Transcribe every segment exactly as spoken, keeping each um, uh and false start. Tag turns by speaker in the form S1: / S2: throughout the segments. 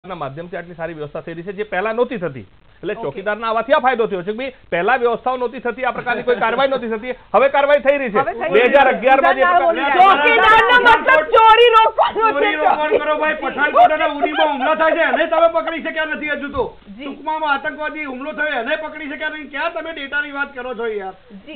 S1: માધ્યમથી આટલી સારી વ્યવસ્થા થઈ રહી છે જે પહેલા નહોતી થતી એટલે ચોકીદારના આવાથી આ ફાયદો થયો છે કે ભાઈ પહેલા વ્યવસ્થાઓ નહોતી થતી આ પ્રકારની કોઈ કાર્યવાહી નહોતી થતી હવે કાર્યવાહી થઈ રહી છે બે હજાર અગિયાર માં જે
S2: ચોકીદારનો મતલબ ચોરી રોકવાનો
S3: ચોરી રોકવાનું કરો ભાઈ પઠાણકોટ અને ઉડીમાં હુમલો થાય છે એને તમે પકડી શક્યા નથી હજુ તો ટૂંકમાં આતંકવાદી હુમલો થયો એને પકડી શક્યા નહીં ક્યાં તમે ડેટાની વાત કરો છો યાર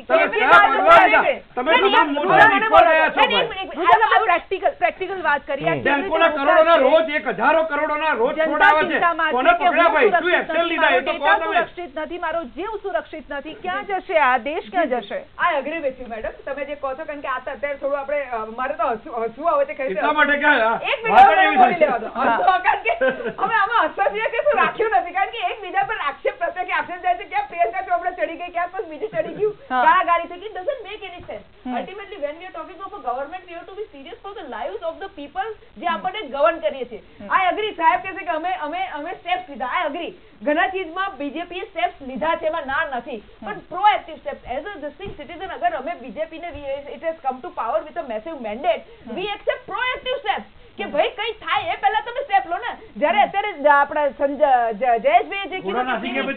S3: તમે તમામ મોટા નિષ્ફળ રહ્યા છો ભાઈ
S2: પ્રેક્ટિકલ પ્રેક્ટિકલ વાત કરી
S3: બેંકોના કરોડોના રોજ એક હજારો કરોડોના રોજ છોડાવે છે કોને પકડ્યા ભાઈ શું એક્શન લીધા એ તો કહો તમે
S2: સુરક્ષિત નથી મારો જીવ સુરક્ષિત નથી ક્યાં જશે આ દેશ ક્યાં જશે
S4: I agree with you madam તમે જે કહો છો કારણ કે આ અત્યારે થોડું આપણે મારે તો હસવું આવે છે
S3: એટલા માટે કે
S4: એક મિનિટ બોલી લેવા દો કારણ કે અમે આમાં હસવા કે શું રાખ્યું નથી કારણ કે એક બીજા પર આક્ષેપ પ્રત્યે કે આક્ષેપ જાય છે ક્યાં પ્રિયંકા ચોપડા ચડી ગઈ ક્યાં પછી બીજું ચડી ગયું ગાળાગાળી થઈ ગઈ doesn't make any sense ultimately when we are talking of a government we have to be serious for the lives of the people જે આપણને ગવર્ન કરીએ છીએ આઈ એગ્રી સાહેબ કહે છે કે અમે અમે અમે સ્ટેપ્સ લીધા આઈ એગ્રી ઘણા ચીજમાં બીજેપીએ સ્ટેપ્સ લીધા છે એમાં ના નથી પણ proactive steps as a district citizen અગર અમે બીજેપીને it has come to power with a massive mandate we accept proactive steps કે ભાઈ કઈ થાય એ પહેલા તમે સ્ટેપ લો ને જ્યારે અત્યારે આપણા જયેશભાઈએ જે કીધું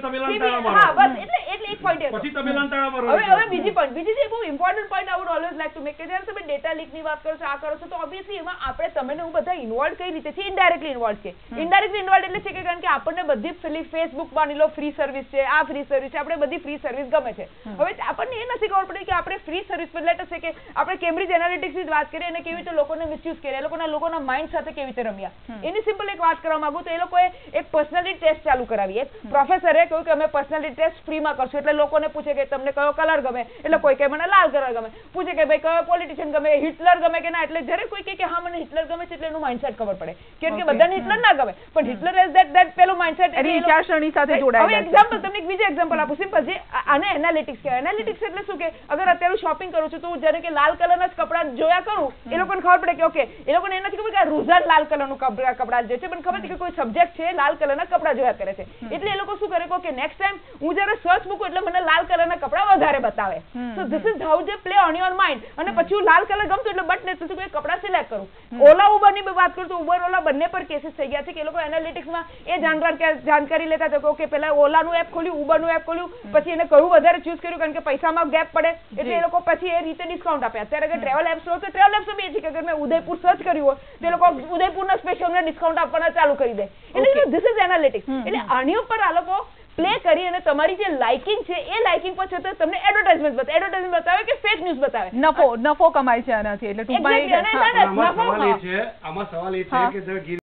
S4: હા બસ એટલે એટલે એક પોઈન્ટ
S3: પછી તમે લંતાળા મારો
S4: હવે હવે બીજી પોઈન્ટ બીજી જે બહુ important point I would always like to make કે જ્યારે તમે ડેટા લીકની વાત કરો છો આ કરો છો તો ઓબ્વિયસલી એમાં આપણે તમે ને હું બધા ઇન્વોલ્વ કઈ રીતે છે ઇનડાયરેક્ટલી ઇન્વોલ્વ છે ઇનડાયરેક્ટલી ઇન્વોલ્વ એટલે છે કે કારણ કે આપણને બધી ફ્રી ફેસબુક માની લો ફ્રી સર્વિસ છે આ ફ્રી સર્વિસ છે આપણે બધી ફ્રી સર્વિસ ગમે છે હવે આપણને એ નથી ખબર પડી કે આપણે ફ્રી સર્વિસ પર લેટ છે કે આપણે કેમ્બ્રિજ એનાલિટિક્સની જ વાત કરીએ અને કેવી રીતે લોકોને મિસયુઝ કર્યા એ લોકોના લોકોના માઇન્ડ સાથે કેવી રીતે રમ્યા એની સિમ્પલ એક વાત કરવા માંગુ તો એ લોકોએ એક પર્સનાલિટી ટેસ્ટ ચાલુ કરાવી એક પ્રોફેસરે કહ્યું કે અમે પર્સનાલિટી ટેસ્ટ ફ્રીમાં કરશું એટલે લોકોને પૂછે કે તમને કયો કલર ગમે એટલે કોઈ કે મને લાલ કલર ગમે પૂછે કે ભાઈ કયો પોલિટિશિયન ગમે હિટલર ગમે કે ના એટલે જ્યારે કોઈ કહે કે હા મને હિટલર ગમે છે એટલે એનું માઇન્ડસેટ ખબર પડે કેમ કે બધાને હિટલર ના ગમે પણ હિટલર ઇઝ ધેટ ધેટ પેલું માઇન્ડસેટ
S2: એની વિચારસરણી સાથે જોડાયેલા
S4: છે હવે એક્ઝામ્પલ તમને એક બીજું એક્ઝામ્પલ આપું સિમ્પલ જે આને એનાલિટિક્સ કહેવાય એનાલિટિક્સ એટલે શું કે અગર અત્યારે શોપિંગ કરું છું તો હું જ્યારે કે લાલ કલરના જ કપડાં જોયા કરું એ લોકોને ખબર પડે કે ઓકે એ લોકોને એ નથી ખબર કે આ રુઝાન લાલ કલરનું કપડા કપડા જે છે પણ ખબર છે કે કોઈ સબ્જેક્ટ છે લાલ કલરના કપડા જોયા કરે છે એટલે એ લોકો શું કરે કે next time હું જ્યારે સર્ચ મૂકું એટલે મને લાલ કલરના કપડા વધારે બતાવે so this is how they play on your mind અને પછી હું લાલ કલર ગમતું એટલે બટ ને કોઈ કપડા સિલેક્ટ કરું ઓલા ઉબરની વાત કરું તો ઉબર ઓલા બંને પર કેસીસ થઈ ગયા છે કે એ લોકો એનાલિટિક્સમાં એ જાણકાર જાણકારી લેતા હતા કે ઓકે પહેલા ઓલાનું એપ ખોલ્યું ઉબરનું એપ ખોલ્યું પછી એને કયું વધારે ચૂઝ કર્યું કારણ કે પૈસામાં ગેપ પડે એટલે એ લોકો પછી એ રીતે ડિસ્કાઉન્ટ આપ્યા અત્યારે અગર ટ્રેવલ એપ્સ હોય તો ટ્રેવલ એપ્સ બી છે કે અગર મેં ઉદયપુર સર્ચ કર્યું હોય તો એ લોકો ઉદયપુરના સ્પેશિયલને ડિસ્કાઉન્ટ આપવાના ચાલુ કરી દે એટલે ધીસ ઇઝ એનાલિટિક્સ એટલે આની ઉપર આ લોકો પ્લે કરી અને તમારી જે લાઇકિંગ છે એ લાઇકિંગ પર છતાં તમને એડવર્ટાઇઝમેન્ટ બતાવે એડવર્ટાઇઝમેન્ટ બતાવે કે ફેક ન્યૂઝ બતાવે
S2: નફો નફો કમાય છે આનાથી એટલે ટૂંકમાં
S3: આમાં સવાલ એ છે આમાં સવાલ એ છે કે